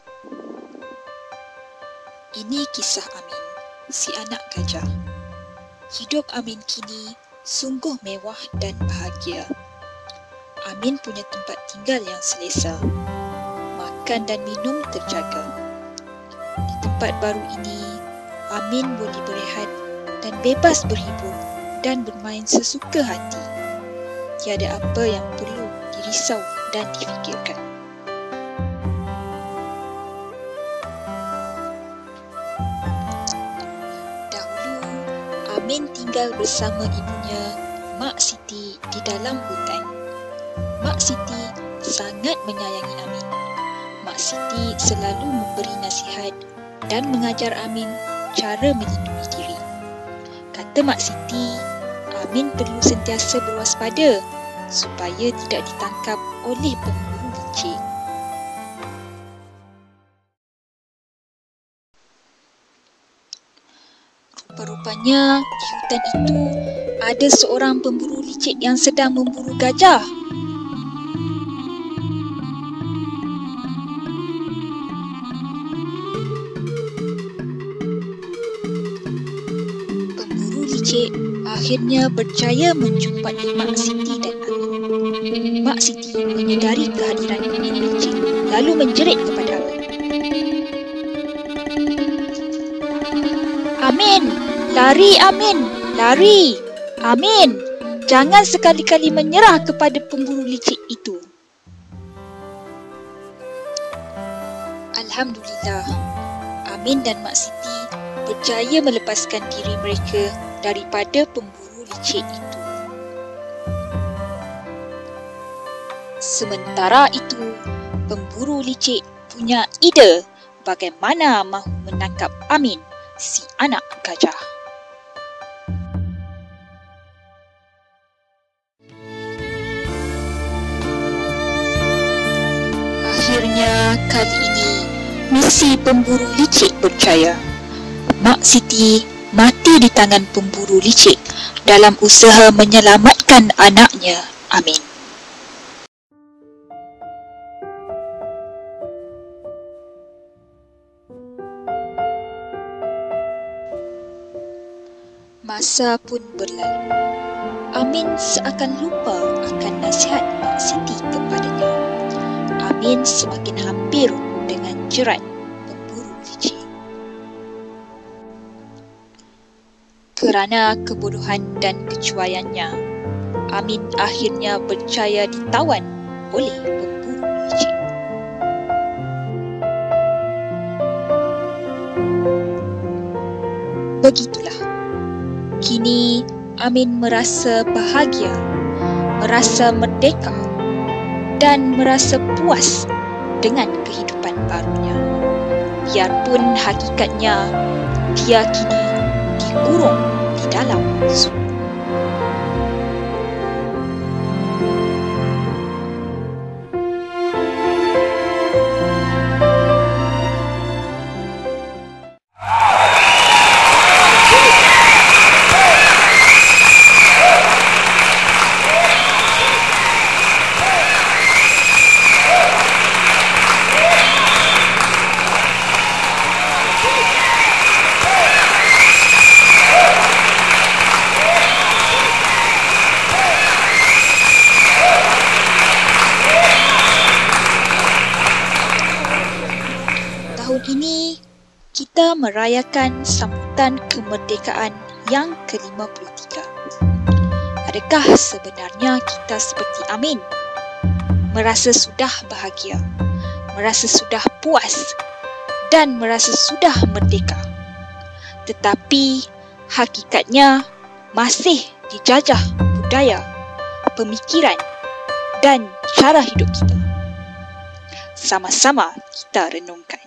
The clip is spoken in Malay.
Ini kisah Amin, si anak gajah. Hidup Amin kini sungguh mewah dan bahagia. Amin punya tempat tinggal yang selesa. Makan dan minum terjaga. Di tempat baru ini, Amin boleh berehat dan bebas berhibur dan bermain sesuka hati. Tiada apa yang perlu dirisau dan difikirkan. Amin tinggal bersama ibunya, Mak Siti, di dalam hutan. Mak Siti sangat menyayangi Amin. Mak Siti selalu memberi nasihat dan mengajar Amin cara melindungi diri. Kata Mak Siti, Amin perlu sentiasa berwaspada supaya tidak ditangkap oleh pemburu licik. Rupanya di hutan itu ada seorang pemburu licik yang sedang memburu gajah. Pemburu licik akhirnya berjaya menjumpai Mak Siti dan Amin. Mak Siti menyedari kehadiran pemburu licik lalu menjerit kepada Amin. Amin! Lari Amin! Lari! Amin! Jangan sekali-kali menyerah kepada pemburu licik itu. Alhamdulillah, Amin dan Mak Siti berjaya melepaskan diri mereka daripada pemburu licik itu. Sementara itu, pemburu licik punya ide bagaimana mahu menangkap Amin, si anak gajah. Akhirnya kali ini misi pemburu licik berjaya. Mak Siti mati di tangan pemburu licik dalam usaha menyelamatkan anaknya, Amin. Masa pun berlalu. Amin seakan lupa akan nasihat Mak Siti kepadanya. Amin semakin hampir dengan jerat pemburu licik. Kerana kebodohan dan kecuaiannya, Amin akhirnya berjaya ditawan oleh pemburu licik. Begitulah. Kini Amin merasa bahagia, merasa merdeka dan merasa puas dengan kehidupan barunya. Biarpun hakikatnya dia kini dikurung di dalam zoo. Tahun ini, kita merayakan sambutan kemerdekaan yang ke-53. Adakah sebenarnya kita seperti Amin? Merasa sudah bahagia, merasa sudah puas dan merasa sudah merdeka. Tetapi, hakikatnya masih dijajah budaya, pemikiran dan cara hidup kita. Sama-sama kita renungkan.